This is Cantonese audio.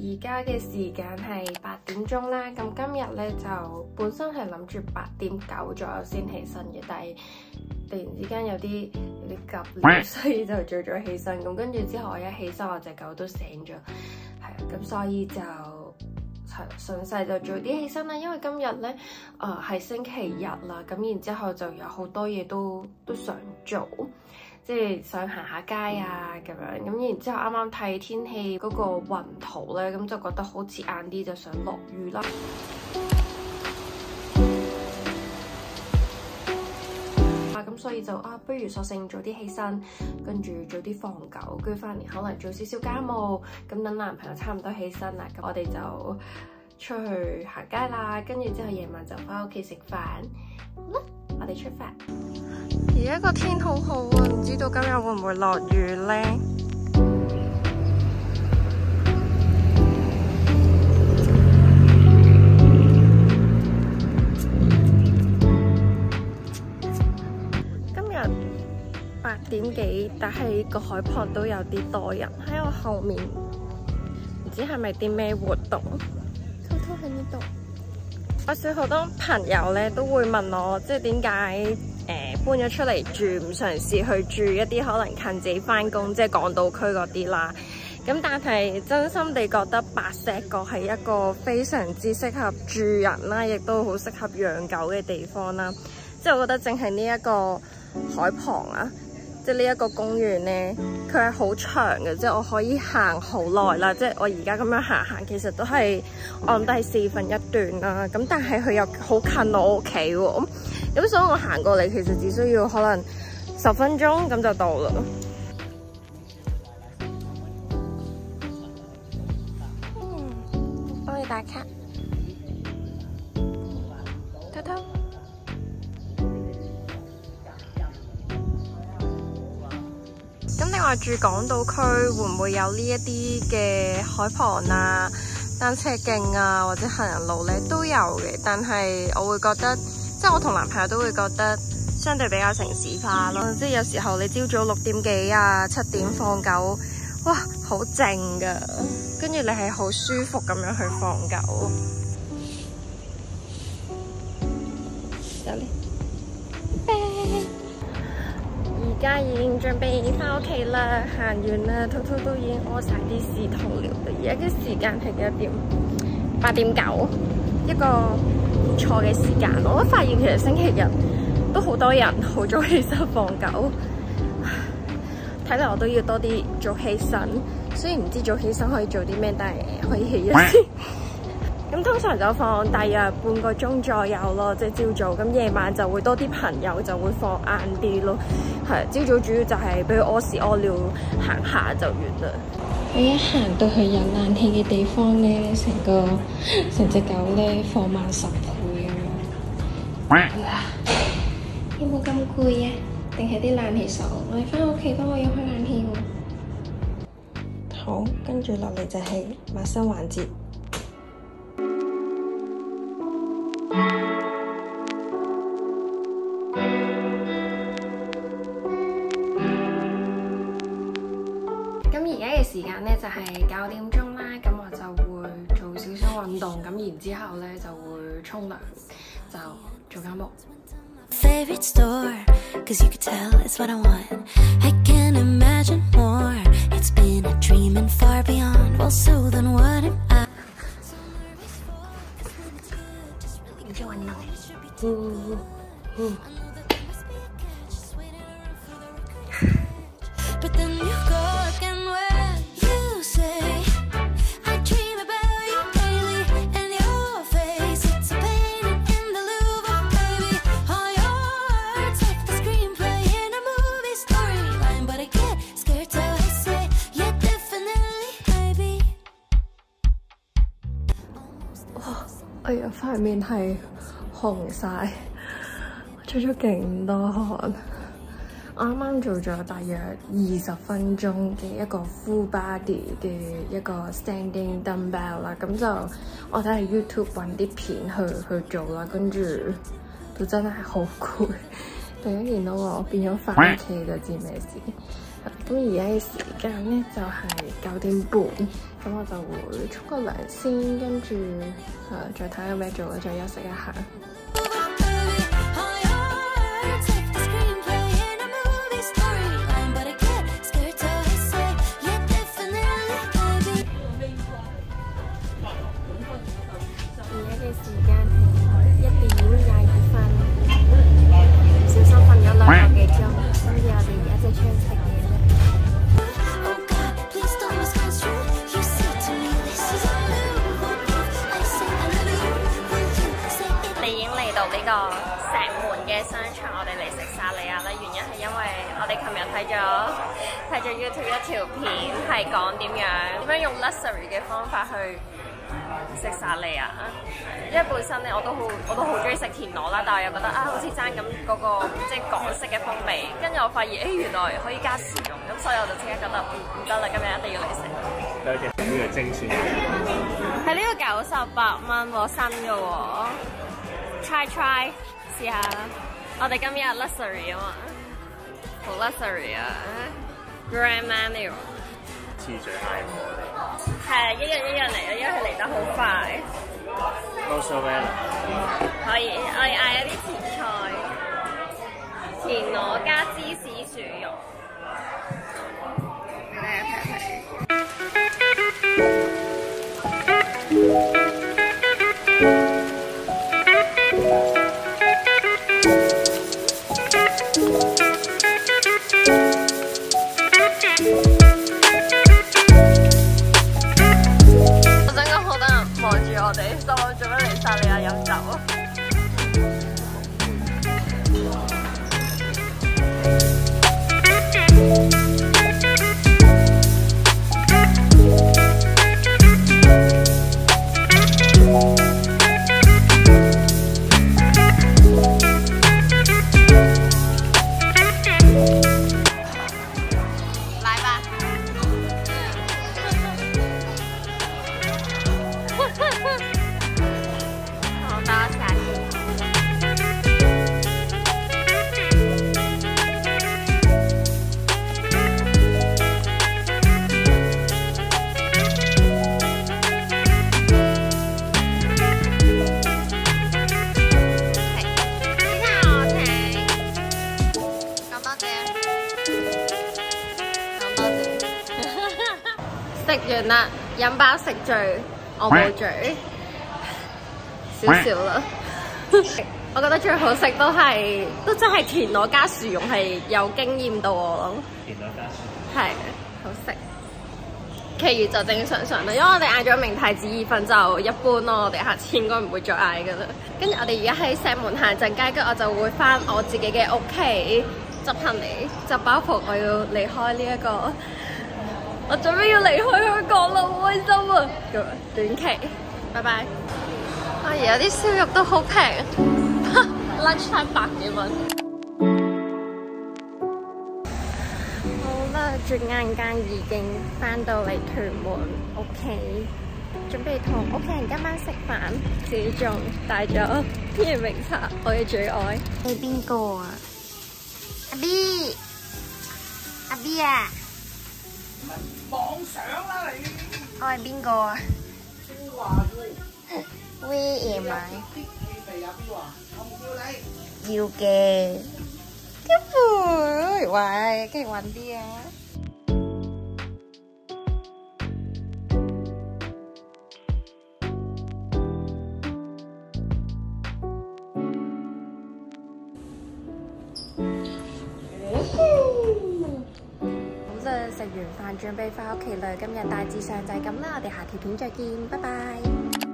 而家嘅時間係8點鐘啦，咁今日咧就本身係諗住8點9左右先起身嘅，但係突然之間有啲急了，所以就早咗起身。咁跟住之後我一起身，我隻狗都醒咗，係啊，咁所以就順勢就早啲起身啦。因為今日咧係星期日啦，咁然之後就有好多嘢都想做。即係想行下街啊咁樣，咁然之後啱啱睇天氣嗰個雲圖咧，咁就覺得好似晏啲就想落雨啦。咁所以就不如索性早啲起身，跟住早啲放狗，跟住翻嚟可能做少少家務，咁等男朋友差唔多起身啦，咁我哋就出去行街啦，跟住之後夜晚就翻屋企食飯。好啦，我哋出發。而家個天好好啊，唔知道今日會唔會落雨呢？今日8點幾，但係個海旁都有啲多人喺我後面，唔知係咪啲咩活動？偷偷喺呢度。我識好多朋友咧都會問我，即係點解搬咗出嚟住，唔嘗試去住一啲可能近自己返工，即係港島區嗰啲啦。咁但係真心地覺得白石角係一個非常之適合住人啦，亦都好適合養狗嘅地方啦。即係我覺得淨係呢一個海旁啊，即係呢一個公園咧，佢係好長嘅，即係我可以行好耐啦。即係我而家咁樣行，其實都係我諗都係1/4段啦。咁但係佢又好近我屋企喎。咁所以我行過嚟其實只需要可能10分鐘咁就到啦。幫你打卡，偷偷。咁你話住港島區會唔會有呢一啲嘅海旁啊、單車徑啊或者行人路呢？都有嘅，但係我會覺得。即係我同男朋友都會覺得相對比較城市化咯，即係有時候你朝早6點幾啊、7點放狗，哇，好靜㗎，跟住你係好舒服咁樣去放狗。走咧，而家已經準備翻屋企啦，行完啦，兔兔都已經屙晒啲屎肚尿啦。而家嘅時間係幾多點？8點9，一個唔錯嘅時間。我都發現其實星期日都好多人好早起身放狗，睇嚟我都要多啲早起身。雖然唔知早起身可以做啲咩，但係可以起咗先。咁通常就放大約半個鐘左右咯，即係朝早。咁夜晚就會多啲朋友就會放晏啲咯。係朝早主要就係俾佢屙屎屙尿行下就完啦。我一行到去有冷氣嘅地方咧，成隻狗咧放慢10倍咁樣。有冇咁攰啊？定係啲冷氣爽？我哋返屋企幫我開冷氣喎。好，跟住落嚟就係抹身環節。時間咧就係9點鐘啦，咁我就會做少少運動，咁然之後咧就會沖涼，就做家務。你做運動。哎呀，塊面係紅晒，出咗勁多汗。我啱啱做咗大約20分鐘嘅一個 full body 嘅一個 standing dumbbell 啦，咁就我睇係 YouTube 揾啲片去做啦，跟住都真係好攰。大家見到我變咗番茄就知咩事。咁而家嘅時間咧就係9點半， 咁我就會沖個涼先，跟住再睇有咩做，再休息一下。而家嘅時間係1點22分，唔小心瞓咗2個幾鐘，所以我哋而家就出去食嘢啦。到呢個石門嘅商場，我哋嚟食薩莉亞啦。原因係因為我哋琴日睇咗 YouTube 一條片，係講點樣用 luxury 嘅方法去食薩莉亞。因為本身咧我都好中意食田螺啦，但係又覺得好似爭咁嗰個即係港式嘅風味。跟住我發現原來可以加薯蓉，咁所以我就即刻覺得唔得啦，今日一定要嚟食。 呢個精選係呢個98蚊喎，新嘅喎。try 試下啦！我哋今日 luxury 啊嘛，好 luxury 啊 ！Grand menu 次序嗌我哋係啊，一樣嚟啊，因為佢嚟得好快。 Also well 可以，我哋嗌一啲前菜，田螺加芝士薯蓉。我真係好多人望住我哋，就我做咩嚟薩莉亞飲酒啊？食完啦，飲飽食醉，我冇醉，少少啦。我覺得最好食都真係田螺加薯蓉係有驚豔到我咯。 田螺加薯係好食，其餘就正常常啦。因為我哋嗌咗明太子意粉就一般咯，我哋下次應該唔會再嗌噶啦。跟住我哋而家喺石門行陣街，跟住我就會翻我自己嘅屋企執行李，就包括我要離開呢一個。我準備要離開香港啦，好開心啊！咁短期，拜拜。而家啲燒肉都好平 ，lunch time 100幾蚊。好啦，轉眼間已經翻到嚟屯門屋企，準備同屋企人今晚食飯，自己仲帶咗天然茗茶，我嘅最愛。係邊個啊？阿 B， 阿 B 啊！ 網上啦你！ 我係邊個啊？ 邊話喎 ？We am I？ 肥啊邊話？我唔要你。 要嘅。一會，喂，跟住揾啲啊！食完飯準備翻屋企啦，今日大致上就係咁啦，我哋下條片再見，拜拜。